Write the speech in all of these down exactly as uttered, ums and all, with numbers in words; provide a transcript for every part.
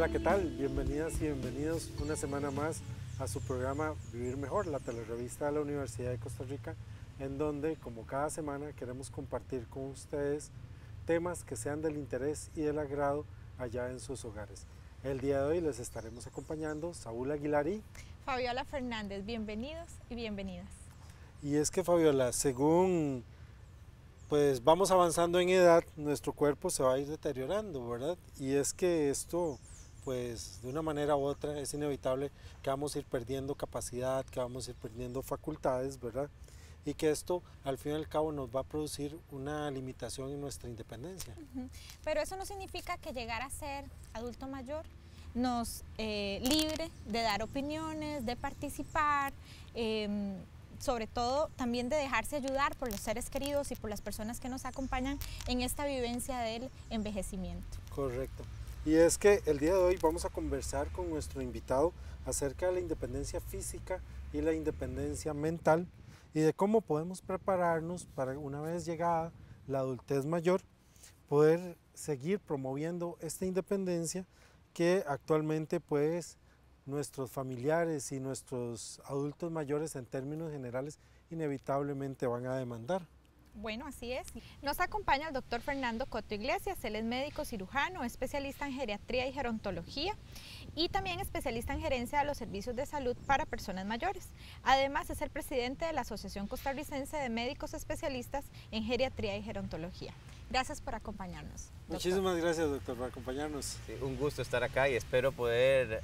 Hola, ¿qué tal? Bienvenidas y bienvenidos una semana más a su programa Vivir Mejor, la telerevista de la Universidad de Costa Rica, en donde, como cada semana, queremos compartir con ustedes temas que sean del interés y del agrado allá en sus hogares. El día de hoy les estaremos acompañando Saúl Aguilar y Fabiola Fernández. Bienvenidos y bienvenidas. Y es que, Fabiola, según pues vamos avanzando en edad, nuestro cuerpo se va a ir deteriorando, ¿verdad? Y es que esto, pues de una manera u otra, es inevitable que vamos a ir perdiendo capacidad, que vamos a ir perdiendo facultades, ¿verdad? Y que esto, al fin y al cabo, nos va a producir una limitación en nuestra independencia. Uh-huh. Pero eso no significa que llegar a ser adulto mayor nos eh, libre de dar opiniones, de participar, eh, sobre todo también de dejarse ayudar por los seres queridos y por las personas que nos acompañan en esta vivencia del envejecimiento. Correcto. Y es que el día de hoy vamos a conversar con nuestro invitado acerca de la independencia física y la independencia mental y de cómo podemos prepararnos para, una vez llegada la adultez mayor, poder seguir promoviendo esta independencia que actualmente pues nuestros familiares y nuestros adultos mayores en términos generales inevitablemente van a demandar. Bueno, así es. Nos acompaña el doctor Fernando Coto Iglesias. Él es médico cirujano, especialista en geriatría y gerontología y también especialista en gerencia de los servicios de salud para personas mayores. Además, es el presidente de la Asociación Costarricense de Médicos Especialistas en Geriatría y Gerontología. Gracias por acompañarnos, doctor. Muchísimas gracias, doctor, por acompañarnos. Sí, un gusto estar acá y espero poder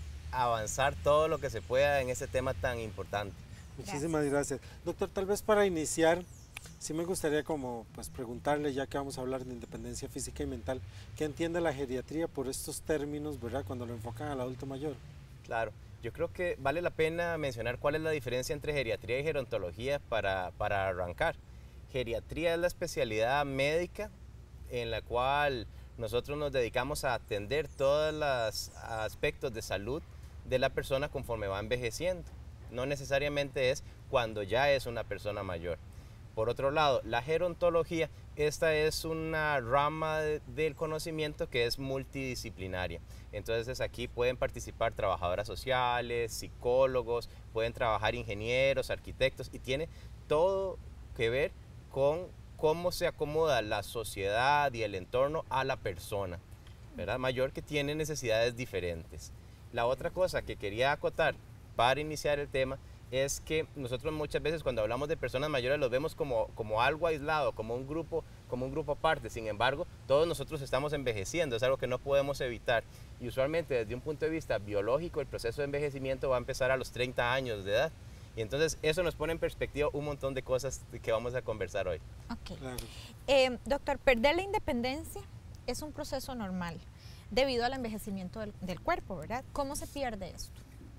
avanzar todo lo que se pueda en este tema tan importante. Muchísimas gracias. gracias. Doctor, tal vez para iniciar, sí me gustaría como pues preguntarle, ya que vamos a hablar de independencia física y mental, ¿qué entiende la geriatría por estos términos, verdad, cuando lo enfocan al adulto mayor? Claro, yo creo que vale la pena mencionar cuál es la diferencia entre geriatría y gerontología para, para arrancar. Geriatría es la especialidad médica en la cual nosotros nos dedicamos a atender todos los aspectos de salud de la persona conforme va envejeciendo. No necesariamente es cuando ya es una persona mayor. Por otro lado, la gerontología, esta es una rama de, del conocimiento que es multidisciplinaria. Entonces aquí pueden participar trabajadoras sociales, psicólogos, pueden trabajar ingenieros, arquitectos y tiene todo que ver con cómo se acomoda la sociedad y el entorno a la persona, ¿verdad? Mayor, que tiene necesidades diferentes. La otra cosa que quería acotar para iniciar el tema es que nosotros muchas veces cuando hablamos de personas mayores los vemos como, como algo aislado, como un grupo, como un grupo aparte. Sin embargo, todos nosotros estamos envejeciendo, es algo que no podemos evitar. Y usualmente desde un punto de vista biológico el proceso de envejecimiento va a empezar a los treinta años de edad. Y entonces eso nos pone en perspectiva un montón de cosas que vamos a conversar hoy. Ok. Claro. Eh, doctor, perder la independencia es un proceso normal debido al envejecimiento del, del cuerpo, ¿verdad? ¿Cómo se pierde esto?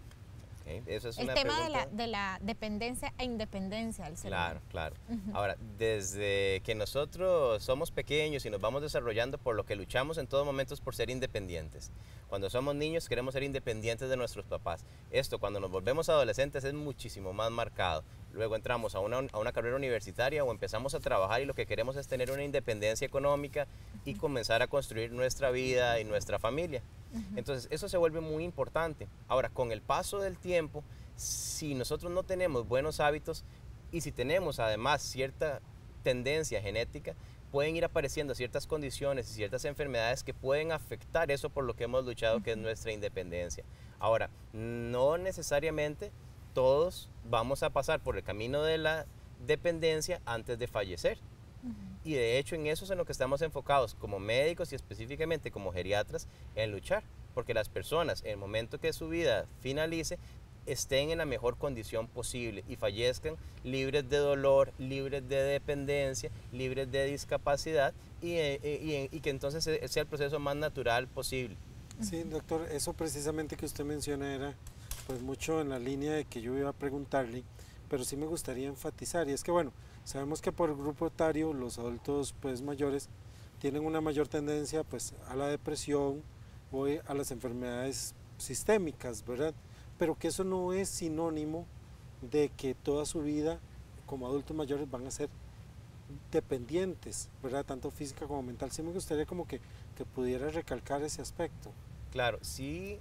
Okay. Eso es el una tema pregunta... de, la, de la dependencia e independencia del ser Claro, humano. claro. Uh-huh. Ahora, desde que nosotros somos pequeños y nos vamos desarrollando, por lo que luchamos en todo momento es por ser independientes. Cuando somos niños queremos ser independientes de nuestros papás. Esto, cuando nos volvemos adolescentes, es muchísimo más marcado. Luego entramos a una, a una carrera universitaria o empezamos a trabajar y lo que queremos es tener una independencia económica y comenzar a construir nuestra vida y nuestra familia. Uh-huh. Entonces, eso se vuelve muy importante. Ahora, con el paso del tiempo, si nosotros no tenemos buenos hábitos y si tenemos además cierta tendencia genética, pueden ir apareciendo ciertas condiciones y ciertas enfermedades que pueden afectar eso por lo que hemos luchado, uh-huh, que es nuestra independencia. Ahora, no necesariamente todos vamos a pasar por el camino de la dependencia antes de fallecer. Uh-huh. Y de hecho en eso es en lo que estamos enfocados como médicos y específicamente como geriatras, en luchar, porque las personas en el momento que su vida finalice estén en la mejor condición posible y fallezcan libres de dolor, libres de dependencia, libres de discapacidad y, y, y que entonces sea el proceso más natural posible. Sí, doctor, eso precisamente que usted menciona era pues mucho en la línea de que yo iba a preguntarle, pero sí me gustaría enfatizar, y es que bueno, sabemos que por el grupo etario los adultos pues mayores tienen una mayor tendencia pues a la depresión o a las enfermedades sistémicas, ¿verdad? Pero que eso no es sinónimo de que toda su vida como adultos mayores van a ser dependientes, ¿verdad? Tanto física como mental. Sí me gustaría como que, que pudiera recalcar ese aspecto. Claro, sí,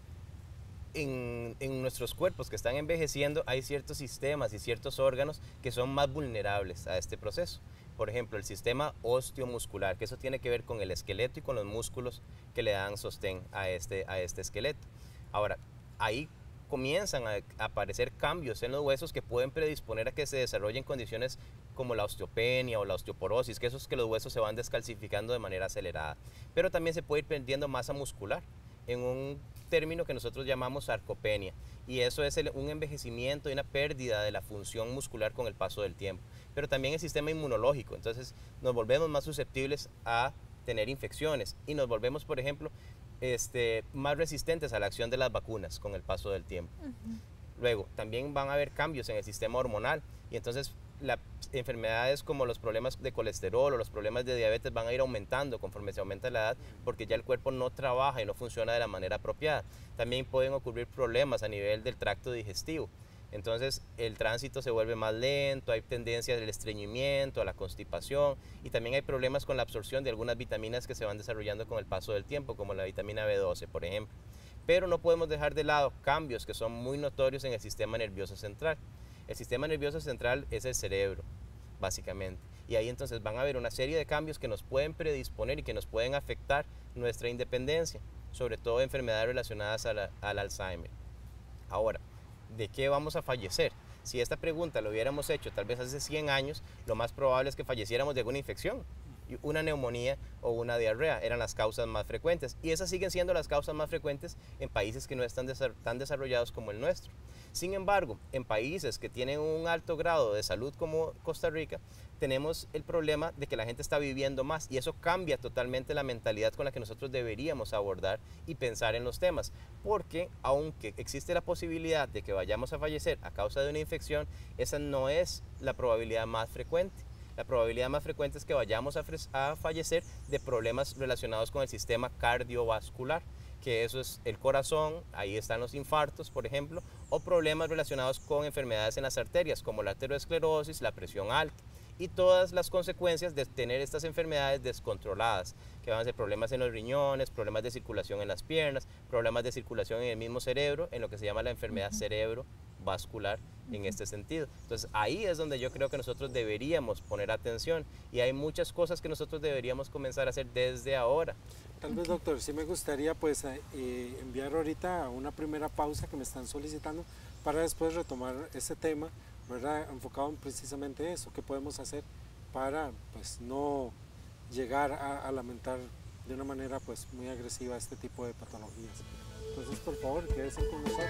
en, en nuestros cuerpos que están envejeciendo hay ciertos sistemas y ciertos órganos que son más vulnerables a este proceso. Por ejemplo, el sistema osteomuscular, que eso tiene que ver con el esqueleto y con los músculos que le dan sostén a este, a este esqueleto. Ahora, ahí comienzan a aparecer cambios en los huesos que pueden predisponer a que se desarrollen condiciones como la osteopenia o la osteoporosis, que eso es que los huesos se van descalcificando de manera acelerada. Pero también se puede ir perdiendo masa muscular en un término que nosotros llamamos sarcopenia, y eso es el, un envejecimiento y una pérdida de la función muscular con el paso del tiempo. Pero también el sistema inmunológico, entonces nos volvemos más susceptibles a tener infecciones y nos volvemos, por ejemplo, este, más resistentes a la acción de las vacunas con el paso del tiempo. Uh-huh. Luego, también van a haber cambios en el sistema hormonal y entonces las enfermedades como los problemas de colesterol o los problemas de diabetes van a ir aumentando conforme se aumenta la edad, porque ya el cuerpo no trabaja y no funciona de la manera apropiada. También pueden ocurrir problemas a nivel del tracto digestivo. Entonces el tránsito se vuelve más lento, hay tendencias al estreñimiento, a la constipación, y también hay problemas con la absorción de algunas vitaminas que se van desarrollando con el paso del tiempo, como la vitamina B doce, por ejemplo. Pero no podemos dejar de lado cambios que son muy notorios en el sistema nervioso central. El sistema nervioso central es el cerebro, básicamente, y ahí entonces van a haber una serie de cambios que nos pueden predisponer y que nos pueden afectar nuestra independencia, sobre todo enfermedades relacionadas a la, al Alzheimer. Ahora, ¿de qué vamos a fallecer? Si esta pregunta lo hubiéramos hecho tal vez hace cien años, lo más probable es que falleciéramos de alguna infección. Una neumonía o una diarrea eran las causas más frecuentes, y esas siguen siendo las causas más frecuentes en países que no están tan desarrollados como el nuestro. Sin embargo, en países que tienen un alto grado de salud como Costa Rica, tenemos el problema de que la gente está viviendo más, y eso cambia totalmente la mentalidad con la que nosotros deberíamos abordar y pensar en los temas, porque aunque existe la posibilidad de que vayamos a fallecer a causa de una infección, esa no es la probabilidad más frecuente. La probabilidad más frecuente es que vayamos a, a fallecer de problemas relacionados con el sistema cardiovascular, que eso es el corazón, ahí están los infartos, por ejemplo, o problemas relacionados con enfermedades en las arterias, como la arteriosclerosis, la presión alta, y todas las consecuencias de tener estas enfermedades descontroladas, que van a ser problemas en los riñones, problemas de circulación en las piernas, problemas de circulación en el mismo cerebro, en lo que se llama la enfermedad cerebrovascular en este sentido. Entonces ahí es donde yo creo que nosotros deberíamos poner atención, y hay muchas cosas que nosotros deberíamos comenzar a hacer desde ahora. Tal vez, doctor, sí me gustaría pues eh, enviar ahorita una primera pausa que me están solicitando para después retomar ese tema, ¿verdad? Enfocado en precisamente eso, qué podemos hacer para pues no llegar a, a lamentar de una manera pues muy agresiva este tipo de patologías. Entonces, por favor, quédense con nosotros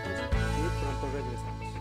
y pronto regresamos.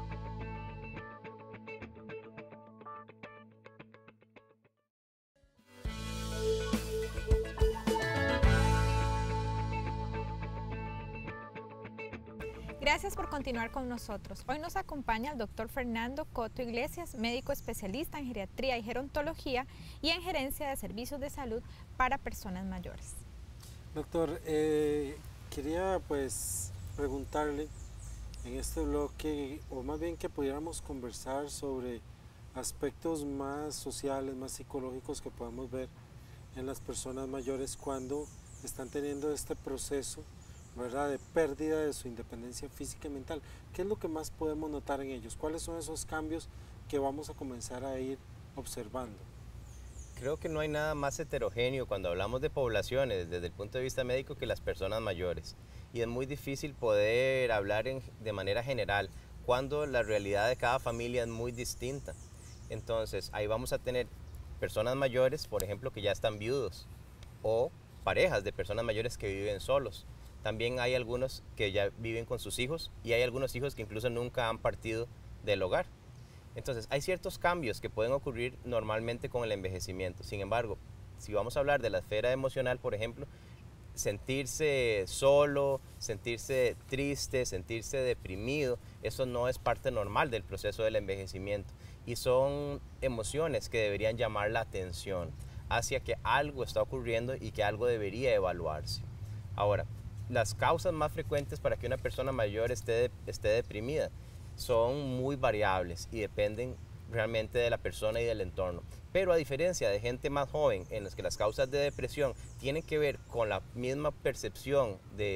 Gracias por continuar con nosotros. Hoy nos acompaña el doctor Fernando Coto Iglesias, médico especialista en geriatría y gerontología y en gerencia de servicios de salud para personas mayores. Doctor, eh, quería pues preguntarle en este bloque, o más bien que pudiéramos conversar sobre aspectos más sociales, más psicológicos que podemos ver en las personas mayores cuando están teniendo este proceso, ¿verdad?, de pérdida de su independencia física y mental. ¿Qué es lo que más podemos notar en ellos? ¿Cuáles son esos cambios que vamos a comenzar a ir observando? Creo que no hay nada más heterogéneo cuando hablamos de poblaciones desde el punto de vista médico que las personas mayores. Y es muy difícil poder hablar en, de manera general cuando la realidad de cada familia es muy distinta. Entonces ahí vamos a tener personas mayores, por ejemplo, que ya están viudos, o parejas de personas mayores que viven solos. También hay algunos que ya viven con sus hijos, y hay algunos hijos que incluso nunca han partido del hogar. Entonces hay ciertos cambios que pueden ocurrir normalmente con el envejecimiento. Sin embargo, si vamos a hablar de la esfera emocional, por ejemplo, sentirse solo, sentirse triste, sentirse deprimido, eso no es parte normal del proceso del envejecimiento, y son emociones que deberían llamar la atención hacia que algo está ocurriendo y que algo debería evaluarse. Ahora, las causas más frecuentes para que una persona mayor esté, esté deprimida son muy variables y dependen realmente de la persona y del entorno. Pero a diferencia de gente más joven, en las que las causas de depresión tienen que ver con la misma percepción de,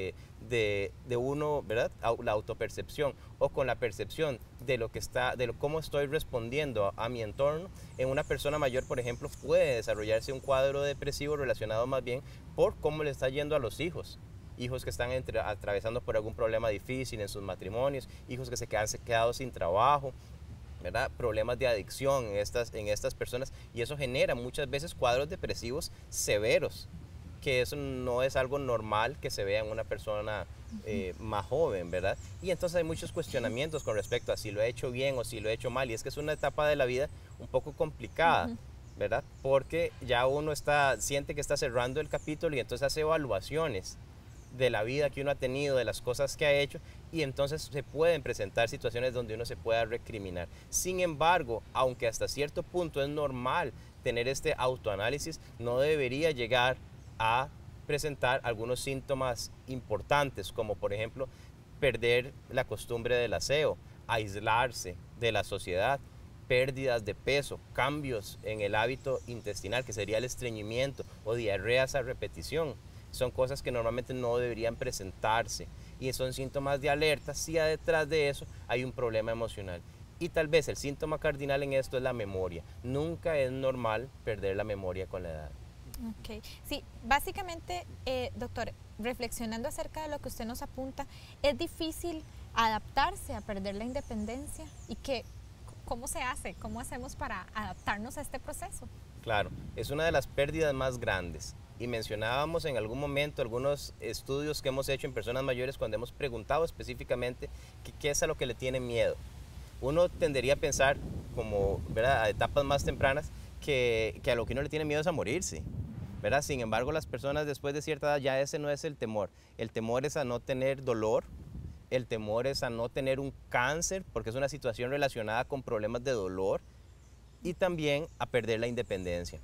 de, de uno, ¿verdad? La autopercepción o con la percepción de lo que está, de lo, cómo estoy respondiendo a, a mi entorno, en una persona mayor, por ejemplo, puede desarrollarse un cuadro depresivo relacionado más bien por cómo le está yendo a los hijos. Hijos que están entre, atravesando por algún problema difícil en sus matrimonios, hijos que se quedan se quedado sin trabajo, ¿verdad? Problemas de adicción en estas, en estas personas, y eso genera muchas veces cuadros depresivos severos, que eso no es algo normal que se vea en una persona eh, más joven, ¿verdad? Y entonces hay muchos cuestionamientos con respecto a si lo he hecho bien o si lo he hecho mal, y es que es una etapa de la vida un poco complicada, ¿verdad? Porque ya uno está, siente que está cerrando el capítulo y entonces hace evaluaciones de la vida que uno ha tenido, de las cosas que ha hecho, y entonces se pueden presentar situaciones donde uno se pueda recriminar. Sin embargo, aunque hasta cierto punto es normal tener este autoanálisis, no debería llegar a presentar algunos síntomas importantes, como por ejemplo perder la costumbre del aseo, aislarse de la sociedad, pérdidas de peso, cambios en el hábito intestinal, que sería el estreñimiento, o diarreas a repetición. Son cosas que normalmente no deberían presentarse y son síntomas de alerta si detrás de eso hay un problema emocional. Y tal vez el síntoma cardinal en esto es la memoria. Nunca es normal perder la memoria con la edad. Ok, sí, básicamente, eh, doctor, reflexionando acerca de lo que usted nos apunta, es difícil adaptarse a perder la independencia, y que, ¿cómo se hace? ¿Cómo hacemos para adaptarnos a este proceso? Claro, es una de las pérdidas más grandes. Y mencionábamos en algún momento algunos estudios que hemos hecho en personas mayores cuando hemos preguntado específicamente que, qué es a lo que le tienen miedo. Uno tendería a pensar, como, ¿verdad?, a etapas más tempranas, que, que a lo que uno le tiene miedo es a morirse, ¿verdad? Sin embargo, las personas después de cierta edad, ya ese no es el temor. El temor es a no tener dolor, el temor es a no tener un cáncer, porque es una situación relacionada con problemas de dolor, y también a perder la independencia.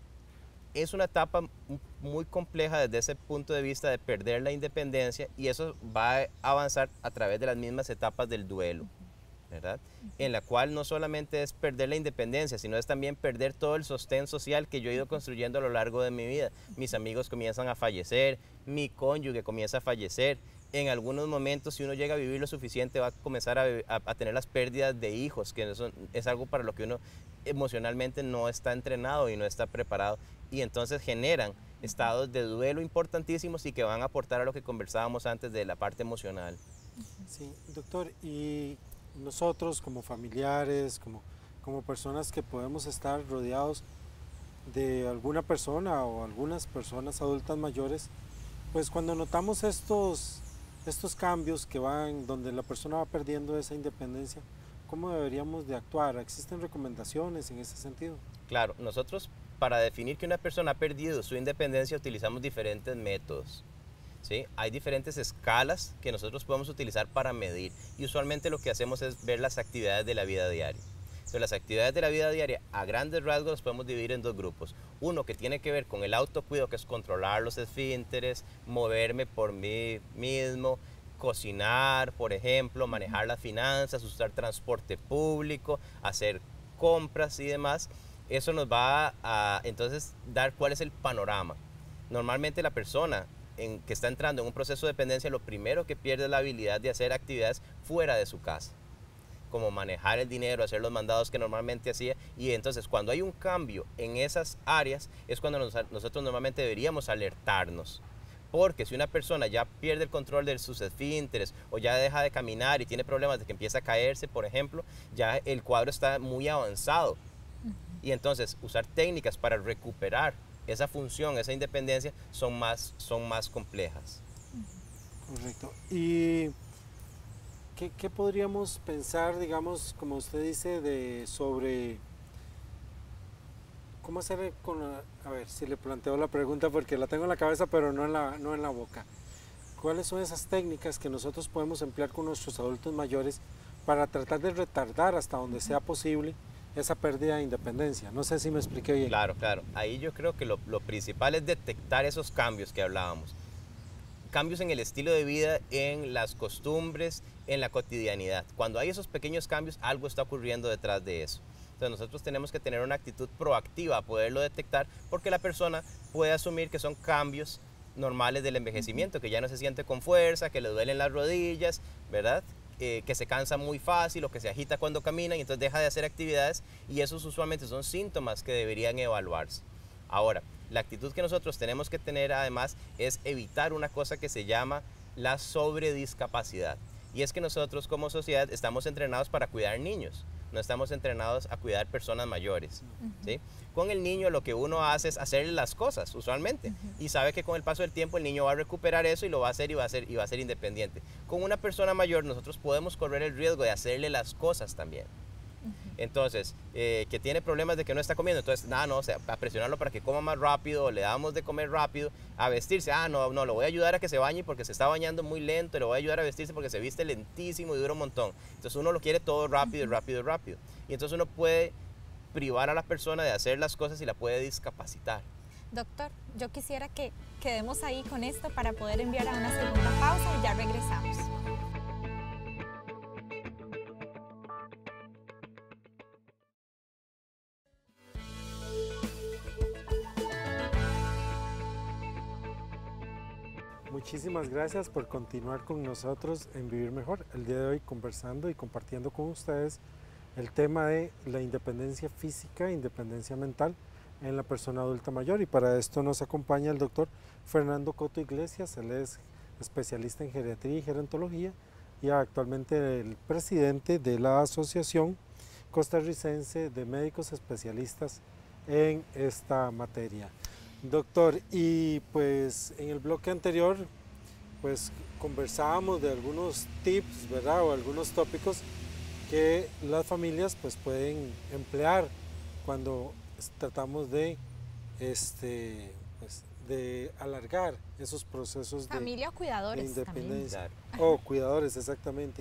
Es una etapa muy compleja desde ese punto de vista de perder la independencia, y eso va a avanzar a través de las mismas etapas del duelo, ¿verdad? En la cual no solamente es perder la independencia, sino es también perder todo el sostén social que yo he ido construyendo a lo largo de mi vida. Mis amigos comienzan a fallecer, mi cónyuge comienza a fallecer. En algunos momentos, si uno llega a vivir lo suficiente, va a comenzar a, a, a tener las pérdidas de hijos, que eso es algo para lo que uno emocionalmente no está entrenado y no está preparado, y entonces generan estados de duelo importantísimos y que van a aportar a lo que conversábamos antes de la parte emocional. Sí, doctor, y nosotros como familiares, como, como personas que podemos estar rodeados de alguna persona o algunas personas adultas mayores, pues cuando notamos estos, estos cambios que van, donde la persona va perdiendo esa independencia, ¿cómo deberíamos de actuar? ¿Existen recomendaciones en ese sentido? Claro, nosotros para definir que una persona ha perdido su independencia utilizamos diferentes métodos, ¿sí? Hay diferentes escalas que nosotros podemos utilizar para medir, y usualmente lo que hacemos es ver las actividades de la vida diaria. Entonces, las actividades de la vida diaria a grandes rasgos las podemos dividir en dos grupos. Uno que tiene que ver con el autocuidado, que es controlar los esfínteres, moverme por mí mismo, cocinar, por ejemplo, manejar las finanzas, usar transporte público, hacer compras y demás. Eso nos va a entonces dar cuál es el panorama. Normalmente la persona en, que está entrando en un proceso de dependencia, lo primero que pierde es la habilidad de hacer actividades fuera de su casa, como manejar el dinero, hacer los mandados que normalmente hacía, y entonces cuando hay un cambio en esas áreas es cuando nos, nosotros normalmente deberíamos alertarnos. Porque si una persona ya pierde el control de sus esfínteres o ya deja de caminar y tiene problemas de que empieza a caerse, por ejemplo, ya el cuadro está muy avanzado. Y entonces usar técnicas para recuperar esa función, esa independencia, son más, son más complejas. Correcto. ¿Y qué, qué podríamos pensar, digamos, como usted dice, de sobre cómo hacer con la, a ver si le planteo la pregunta porque la tengo en la cabeza pero no en la, no en la boca? ¿Cuáles son esas técnicas que nosotros podemos emplear con nuestros adultos mayores para tratar de retardar hasta donde sea posible esa pérdida de independencia? No sé si me expliqué bien. Claro, claro. Ahí yo creo que lo, lo principal es detectar esos cambios que hablábamos. Cambios en el estilo de vida, en las costumbres, en la cotidianidad. Cuando hay esos pequeños cambios, algo está ocurriendo detrás de eso. Entonces nosotros tenemos que tener una actitud proactiva a poderlo detectar, porque la persona puede asumir que son cambios normales del envejecimiento, que ya no se siente con fuerza, que le duelen las rodillas, ¿verdad? Eh, que se cansa muy fácil o que se agita cuando camina y entonces deja de hacer actividades, y esos usualmente son síntomas que deberían evaluarse. Ahora, la actitud que nosotros tenemos que tener además es evitar una cosa que se llama la sobrediscapacidad, y es que nosotros como sociedad estamos entrenados para cuidar niños, no estamos entrenados a cuidar personas mayores, uh-huh. ¿sí? Con el niño lo que uno hace es hacerle las cosas, usualmente, uh-huh. y sabe que con el paso del tiempo el niño va a recuperar eso y lo va a hacer y va a ser, y va a ser independiente. Con una persona mayor nosotros podemos correr el riesgo de hacerle las cosas también. Entonces, eh, que tiene problemas de que no está comiendo, entonces, nada, no, o sea, a presionarlo para que coma más rápido, le damos de comer rápido, a vestirse, ah, no, no, lo voy a ayudar a que se bañe porque se está bañando muy lento, le voy a ayudar a vestirse porque se viste lentísimo y dura un montón. Entonces uno lo quiere todo rápido, uh-huh. rápido, rápido. Y entonces uno puede privar a la persona de hacer las cosas y la puede discapacitar. Doctor, yo quisiera que quedemos ahí con esto para poder enviar a una segunda pausa y ya regresamos. Muchísimas gracias por continuar con nosotros en Vivir Mejor. El día de hoy conversando y compartiendo con ustedes el tema de la independencia física e independencia mental en la persona adulta mayor. Y para esto nos acompaña el doctor Fernando Coto Iglesias. Él es especialista en geriatría y gerontología y actualmente el presidente de la Asociación Costarricense de Médicos Especialistas en esta materia. Doctor, y pues en el bloque anterior pues conversábamos de algunos tips, ¿verdad? O algunos tópicos que las familias pues pueden emplear cuando tratamos de este pues, de alargar esos procesos familia de, o cuidadores de independencia. También. O cuidadores, exactamente.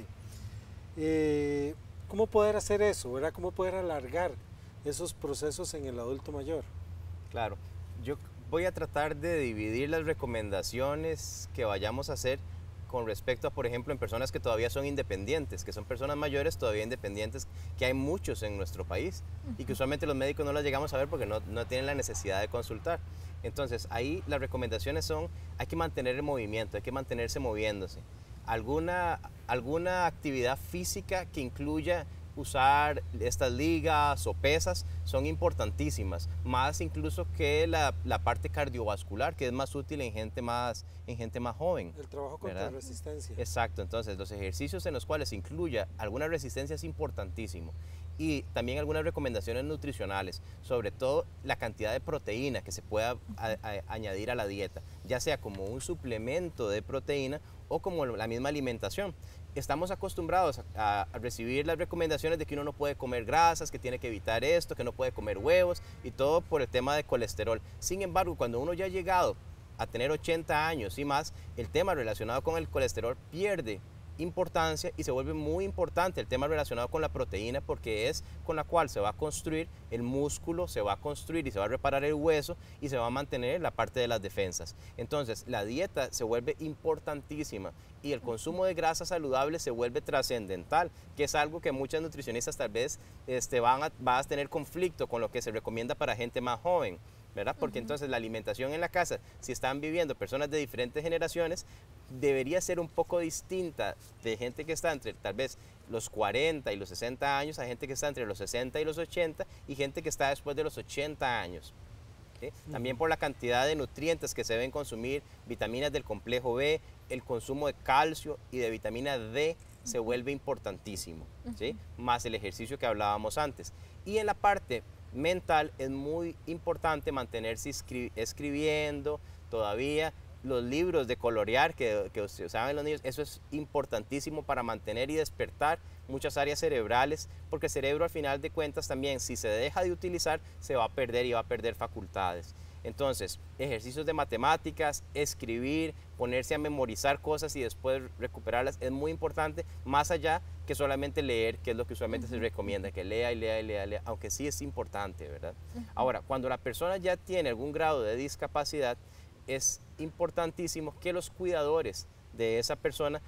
Eh, ¿Cómo poder hacer eso, verdad? ¿Cómo poder alargar esos procesos en el adulto mayor? Claro. Yo voy a tratar de dividir las recomendaciones que vayamos a hacer con respecto a, por ejemplo, en personas que todavía son independientes, que son personas mayores todavía independientes, que hay muchos en nuestro país uh-huh. y que usualmente los médicos no las llegamos a ver porque no, no tienen la necesidad de consultar. Entonces, ahí las recomendaciones son, hay que mantener el movimiento, hay que mantenerse moviéndose. Alguna, alguna actividad física que incluya usar estas ligas o pesas son importantísimas, más incluso que la, la parte cardiovascular, que es más útil en gente más, en gente más joven. El trabajo contra la resistencia. Exacto, entonces los ejercicios en los cuales incluya alguna resistencia es importantísimo. Y también algunas recomendaciones nutricionales, sobre todo la cantidad de proteína que se pueda a, a, añadir a la dieta, ya sea como un suplemento de proteína o como la misma alimentación. Estamos acostumbrados a, a recibir las recomendaciones de que uno no puede comer grasas, que tiene que evitar esto, que no puede comer huevos y todo por el tema de colesterol. Sin embargo, cuando uno ya ha llegado a tener ochenta años y más, el tema relacionado con el colesterol pierde importancia y se vuelve muy importante el tema relacionado con la proteína, porque es con la cual se va a construir el músculo, se va a construir y se va a reparar el hueso y se va a mantener la parte de las defensas. Entonces la dieta se vuelve importantísima y el consumo de grasas saludables se vuelve trascendental, que es algo que muchas nutricionistas tal vez este, van, a, van a tener conflicto con lo que se recomienda para gente más joven, ¿verdad? Porque uh-huh. entonces la alimentación en la casa, si están viviendo personas de diferentes generaciones, debería ser un poco distinta de gente que está entre tal vez los cuarenta y los sesenta años a gente que está entre los sesenta y los ochenta y gente que está después de los ochenta años. ¿Sí? Uh-huh. También por la cantidad de nutrientes que se deben consumir, vitaminas del complejo B, el consumo de calcio y de vitamina D uh-huh. se vuelve importantísimo, ¿sí? Uh-huh. Más el ejercicio que hablábamos antes. Y en la parte mental es muy importante mantenerse escri- escribiendo todavía. Los libros de colorear que, que se usaban los niños, eso es importantísimo para mantener y despertar muchas áreas cerebrales, porque el cerebro al final de cuentas también, si se deja de utilizar, se va a perder y va a perder facultades. Entonces, ejercicios de matemáticas, escribir, ponerse a memorizar cosas y después recuperarlas es muy importante, más allá que solamente leer, que es lo que usualmente uh-huh. se recomienda, que lea y lea y lea, lea, aunque sí es importante, ¿verdad? Uh-huh. Ahora, cuando la persona ya tiene algún grado de discapacidad, es importantísimo que los cuidadores de esa persona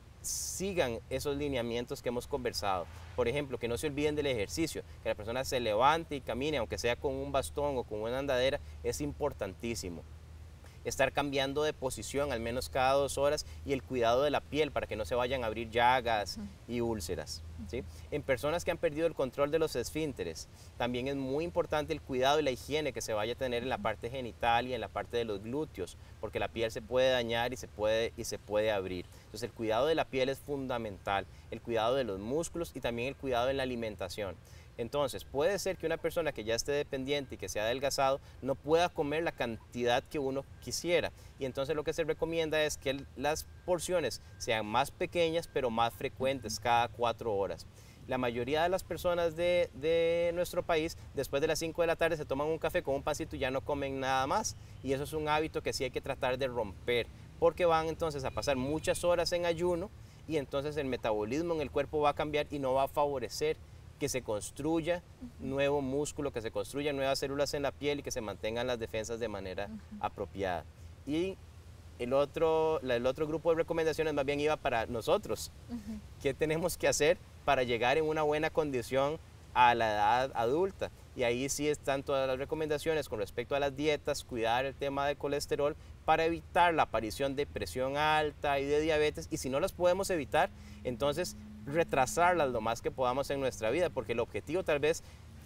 sigan esos lineamientos que hemos conversado. Por ejemplo, que no se olviden del ejercicio, que la persona se levante y camine, aunque sea con un bastón o con una andadera, es importantísimo. estar cambiando de posición al menos cada dos horas y el cuidado de la piel para que no se vayan a abrir llagas uh-huh. y úlceras. ¿Sí? En personas que han perdido el control de los esfínteres, también es muy importante el cuidado y la higiene que se vaya a tener en la parte genital y en la parte de los glúteos, porque la piel se puede dañar y se puede, y se puede abrir. Entonces el cuidado de la piel es fundamental, el cuidado de los músculos y también el cuidado en la alimentación. Entonces, puede ser que una persona que ya esté dependiente y que sea adelgazado no pueda comer la cantidad que uno quisiera. Y entonces lo que se recomienda es que las porciones sean más pequeñas, pero más frecuentes, cada cuatro horas. La mayoría de las personas de, de nuestro país, después de las cinco de la tarde, se toman un café con un pancito y ya no comen nada más. Y eso es un hábito que sí hay que tratar de romper, porque van entonces a pasar muchas horas en ayuno y entonces el metabolismo en el cuerpo va a cambiar y no va a favorecer que se construya uh-huh. nuevo músculo, que se construyan nuevas células en la piel y que se mantengan las defensas de manera uh-huh. apropiada. Y el otro, el otro grupo de recomendaciones más bien iba para nosotros. Uh-huh. ¿Qué tenemos que hacer para llegar en una buena condición a la edad adulta? Y ahí sí están todas las recomendaciones con respecto a las dietas, cuidar el tema de colesterol para evitar la aparición de presión alta y de diabetes. Y si no las podemos evitar, entonces retrasarlas lo más que podamos en nuestra vida, porque el objetivo tal vez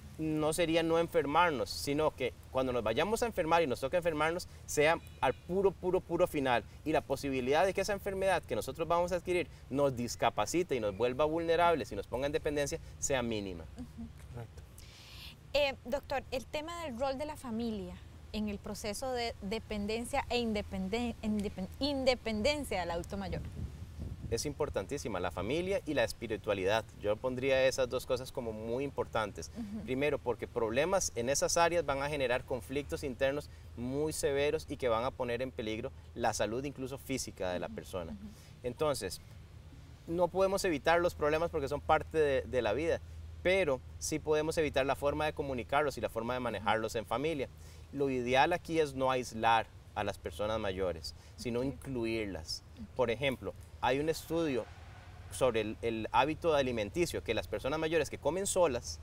no sería no enfermarnos, sino que cuando nos vayamos a enfermar y nos toque enfermarnos, sea al puro, puro, puro final. Y la posibilidad de que esa enfermedad que nosotros vamos a adquirir nos discapacite y nos vuelva vulnerables y nos ponga en dependencia, sea mínima. Uh-huh. Correcto. Eh, doctor, el tema del rol de la familia en el proceso de dependencia e independen- independ- independencia del adulto mayor. Es importantísima, la familia y la espiritualidad. Yo pondría esas dos cosas como muy importantes. Uh-huh. Primero, porque problemas en esas áreas van a generar conflictos internos muy severos y que van a poner en peligro la salud incluso física de la persona. Uh-huh. Entonces, no podemos evitar los problemas porque son parte de, de la vida, pero sí podemos evitar la forma de comunicarlos y la forma de manejarlos en familia. Lo ideal aquí es no aislar a las personas mayores, sino okay. incluirlas. Okay. Por ejemplo, hay un estudio sobre el, el hábito alimenticio, que las personas mayores que comen solas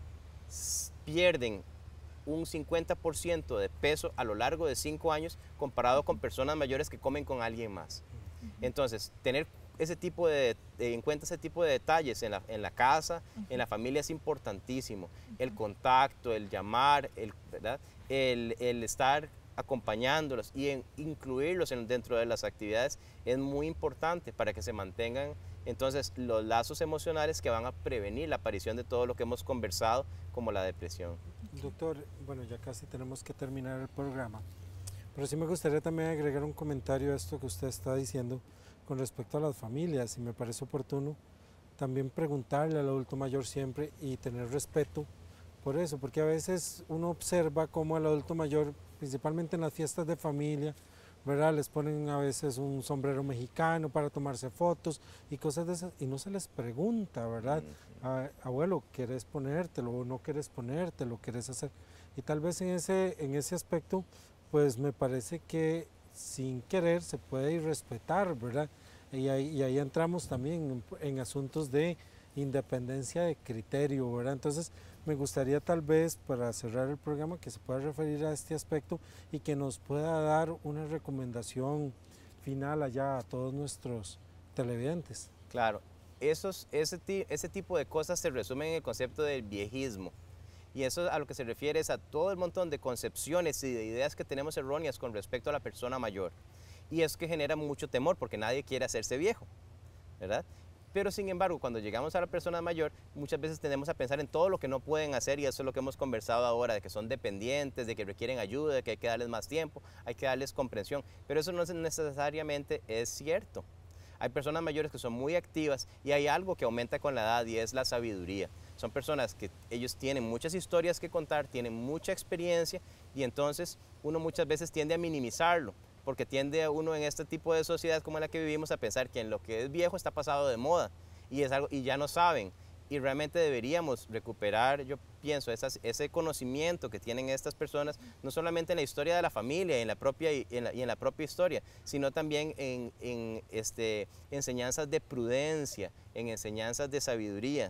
pierden un cincuenta por ciento de peso a lo largo de cinco años comparado con personas mayores que comen con alguien más. Entonces, tener ese tipo de, de, en cuenta ese tipo de detalles en la, en la casa, uh-huh. en la familia es importantísimo. Uh-huh. El contacto, el llamar, el, ¿verdad? El, el estar acompañándolos y en, incluirlos en, dentro de las actividades es muy importante para que se mantengan entonces los lazos emocionales que van a prevenir la aparición de todo lo que hemos conversado como la depresión. Doctor, bueno, ya casi tenemos que terminar el programa, pero sí me gustaría también agregar un comentario a esto que usted está diciendo con respecto a las familias, y me parece oportuno también preguntarle al adulto mayor siempre y tener respeto por eso, porque a veces uno observa cómo al adulto mayor, principalmente en las fiestas de familia, ¿verdad? Les ponen a veces un sombrero mexicano para tomarse fotos y cosas de esas, y no se les pregunta, ¿verdad? Ah, abuelo, ¿quieres ponértelo o no quieres ponértelo, quieres hacer? Y tal vez en ese, en ese aspecto, pues me parece que sin querer se puede irrespetar, ¿verdad? Y ahí, y ahí entramos también en, en asuntos de independencia de criterio, ¿verdad? Entonces, me gustaría tal vez para cerrar el programa que se pueda referir a este aspecto y que nos pueda dar una recomendación final allá a todos nuestros televidentes. Claro, esos, ese, ese tipo de cosas se resumen en el concepto del viejismo. Y eso a lo que se refiere es a todo el montón de concepciones y de ideas que tenemos erróneas con respecto a la persona mayor. Y es que genera mucho temor porque nadie quiere hacerse viejo, ¿verdad? Pero sin embargo, cuando llegamos a la persona mayor, muchas veces tendemos a pensar en todo lo que no pueden hacer y eso es lo que hemos conversado ahora, de que son dependientes, de que requieren ayuda, de que hay que darles más tiempo, hay que darles comprensión. Pero eso no necesariamente es cierto. Hay personas mayores que son muy activas y hay algo que aumenta con la edad y es la sabiduría. Son personas que ellos tienen muchas historias que contar, tienen mucha experiencia y entonces uno muchas veces tiende a minimizarlo. Porque tiende a uno en este tipo de sociedad como en la que vivimos a pensar que en lo que es viejo está pasado de moda y, es algo, y ya no saben. Y realmente deberíamos recuperar, yo pienso, esas, ese conocimiento que tienen estas personas, no solamente en la historia de la familia y en la propia, y en la, y en la propia historia, sino también en, en este, enseñanzas de prudencia, en enseñanzas de sabiduría,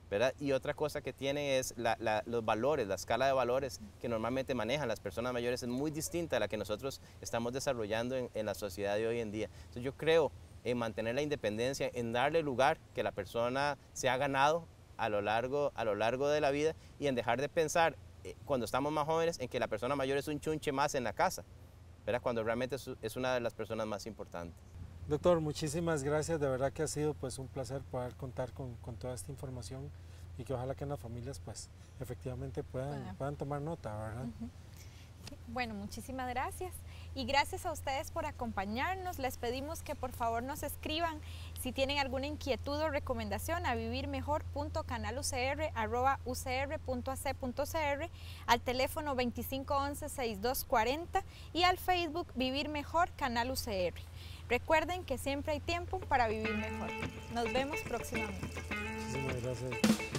¿verdad? Y otra cosa que tiene es la, la, los valores, la escala de valores que normalmente manejan las personas mayores es muy distinta a la que nosotros estamos desarrollando en, en la sociedad de hoy en día. Entonces yo creo en mantener la independencia, en darle lugar que la persona se ha ganado a lo largo, a lo largo de la vida y en dejar de pensar eh, cuando estamos más jóvenes en que la persona mayor es un chunche más en la casa, ¿verdad? Cuando realmente es, es una de las personas más importantes. Doctor, muchísimas gracias, de verdad que ha sido pues un placer poder contar con, con toda esta información y que ojalá que en las familias pues efectivamente puedan, bueno. puedan tomar nota, ¿verdad? Uh-huh. Bueno, muchísimas gracias y gracias a ustedes por acompañarnos. Les pedimos que por favor nos escriban si tienen alguna inquietud o recomendación a vivirmejor punto canal u c r arroba u c r punto a c punto c r, al teléfono veinticinco once sesenta y dos cuarenta y al Facebook Vivir Mejor Canal U C R. Recuerden que siempre hay tiempo para vivir mejor. Nos vemos próximamente. Muchísimas gracias.